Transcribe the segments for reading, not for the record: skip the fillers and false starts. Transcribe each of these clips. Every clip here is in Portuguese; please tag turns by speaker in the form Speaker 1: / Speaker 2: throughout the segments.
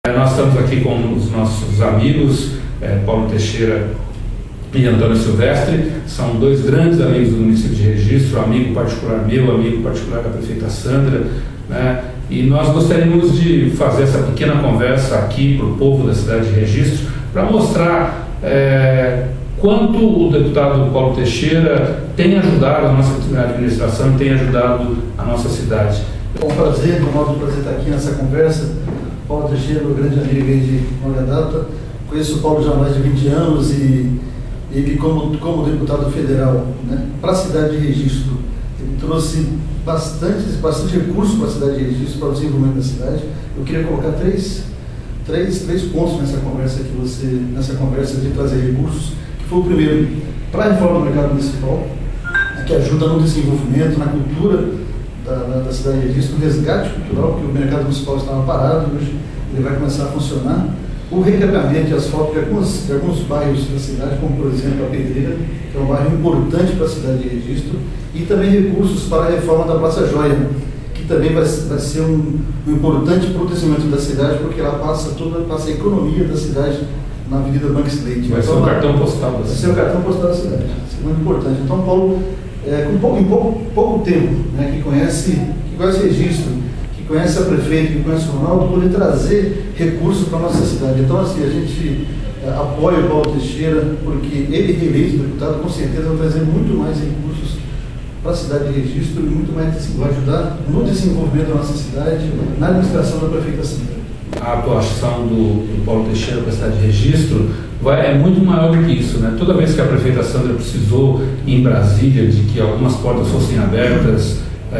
Speaker 1: Nós estamos aqui com os nossos amigos, Paulo Teixeira e Antônio Silvestre. São dois grandes amigos do município de Registro, amigo particular meu, amigo particular da prefeita Sandra, né? E nós gostaríamos de fazer essa pequena conversa aqui para o povo da cidade de Registro, para mostrar quanto o deputado Paulo Teixeira tem ajudado a nossa administração e tem ajudado a nossa cidade.
Speaker 2: É um prazer, um enorme prazer estar aqui nessa conversa. Paulo Teixeira, meu grande amigo de longa data. Conheço o Paulo já há mais de 20 anos e ele, como deputado federal, né, para a cidade de Registro, ele trouxe bastante recursos para a cidade de Registro, para o desenvolvimento da cidade. Eu queria colocar três pontos nessa conversa de trazer recursos, que foi o primeiro, para a reforma do mercado municipal, que ajuda no desenvolvimento, na cultura da cidade de Registro, o resgate cultural, que o mercado municipal estava parado e hoje ele vai começar a funcionar. O recapeamento e asfalto de alguns bairros da cidade, como por exemplo a Pedreira, que é um bairro importante para a cidade de Registro, e também recursos para a reforma da Praça Joia, que também vai ser um importante para o crescimento da cidade, porque ela passa a economia da cidade na Avenida Banks Leite.
Speaker 1: Vai ser o cartão postal da cidade.
Speaker 2: Vai ser o cartão postal da cidade. Isso é muito importante. Então, Paulo, em pouco tempo, né, que conhece Registro, que conhece a prefeita, que conhece o Ronaldo, poder trazer recursos para a nossa cidade. Então, assim, a gente apoia o Paulo Teixeira, porque ele, reeleito deputado, com certeza vai trazer muito mais recursos para a cidade de Registro e muito mais vai ajudar no desenvolvimento da nossa cidade, na administração da prefeita Sandra.
Speaker 1: A atuação do Paulo Teixeira para a cidade de Registro é muito maior do que isso, né? Toda vez que a prefeita Sandra precisou ir em Brasília de que algumas portas fossem abertas,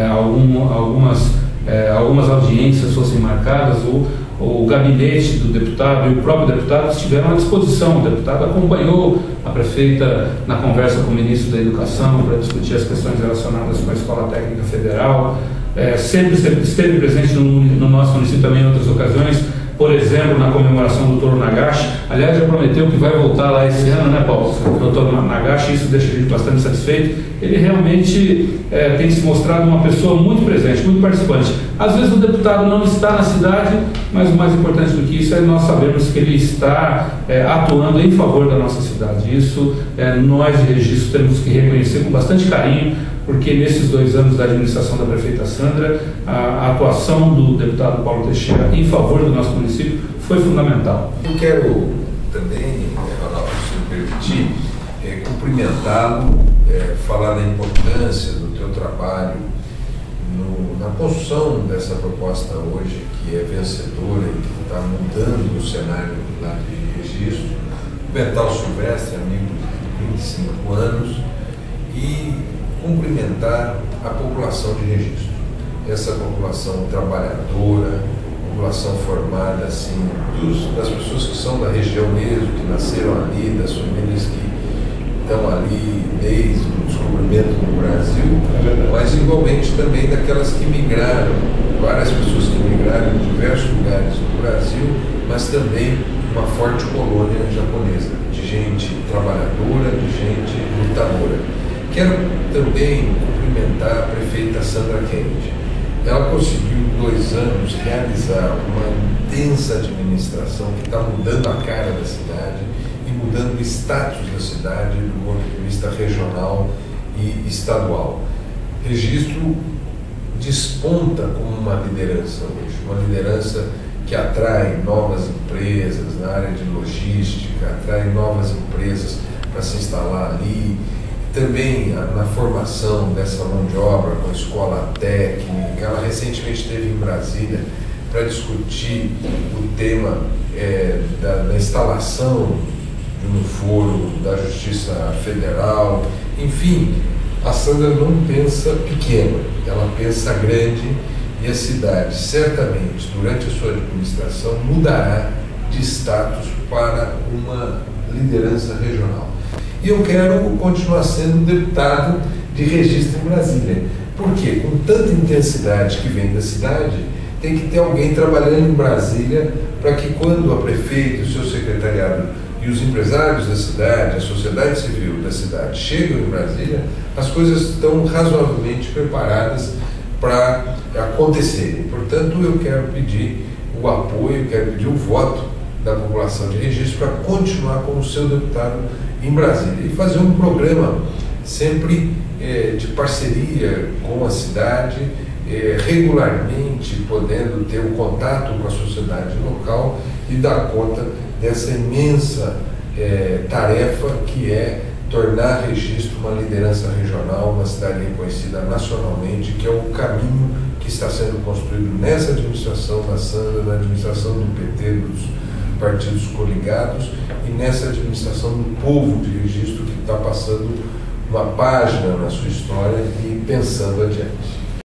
Speaker 1: algumas audiências fossem marcadas, o gabinete do deputado e o próprio deputado estiveram à disposição. O deputado acompanhou a prefeita na conversa com o ministro da Educação para discutir as questões relacionadas com a Escola Técnica Federal. Sempre esteve presente no nosso município também em outras ocasiões, por exemplo, na comemoração do Dr. Nagashi. Aliás, já prometeu que vai voltar lá esse ano, né, Paulo? O Dr. Nagashi, isso deixa a gente bastante satisfeito. Ele realmente tem se mostrado uma pessoa muito presente, muito participante. Às vezes o deputado não está na cidade, mas o mais importante do que isso é nós sabermos que ele está atuando em favor da nossa cidade. Isso nós de Registro temos que reconhecer com bastante carinho, porque nesses 2 anos da administração da prefeita Sandra, a atuação do deputado Paulo Teixeira em favor do nosso município foi fundamental.
Speaker 3: Eu quero também, Ronaldo, se me permitir, cumprimentá-lo, falar da importância do teu trabalho na construção dessa proposta hoje, que é vencedora e que está mudando o cenário lá de Registro. Cumprimentar o Silvestre, amigo de 25 anos, e cumprimentar a população de Registro, essa população trabalhadora, população formada assim, das pessoas que são da região mesmo, que nasceram ali, das famílias que estão ali desde o descobrimento do Brasil, mas igualmente também daquelas que migraram, várias pessoas que migraram em diversos lugares do Brasil, mas também uma forte colônia japonesa, de gente trabalhadora, de gente lutadora. Quero também cumprimentar a prefeita Sandra Kennedy. Ela conseguiu em 2 anos realizar uma intensa administração que está mudando a cara da cidade e mudando o status da cidade do ponto de vista regional e estadual. Registro desponta como uma liderança hoje, uma liderança que atrai novas empresas na área de logística, atrai novas empresas para se instalar ali. Também na formação dessa mão de obra com a escola técnica. Ela recentemente esteve em Brasília para discutir o tema da instalação no foro da Justiça Federal. Enfim, a Sandra não pensa pequeno, ela pensa grande, e a cidade certamente, durante a sua administração, mudará de status para uma liderança regional. E eu quero continuar sendo deputado de Registro em Brasília. Por quê? Com tanta intensidade que vem da cidade, tem que ter alguém trabalhando em Brasília para que quando a prefeita, o seu secretariado e os empresários da cidade, a sociedade civil da cidade chegam em Brasília, as coisas estão razoavelmente preparadas para acontecerem. Portanto, eu quero pedir o apoio, quero pedir o voto da população de Registro para continuar como seu deputado em Brasília e fazer um programa sempre de parceria com a cidade, regularmente podendo ter um contato com a sociedade local e dar conta dessa imensa tarefa que é tornar Registro uma liderança regional, uma cidade reconhecida nacionalmente, que é o caminho que está sendo construído nessa administração da Sandra, na administração do PT, dos partidos coligados, e nessa administração do povo de Registro, que está passando uma página na sua história e pensando adiante.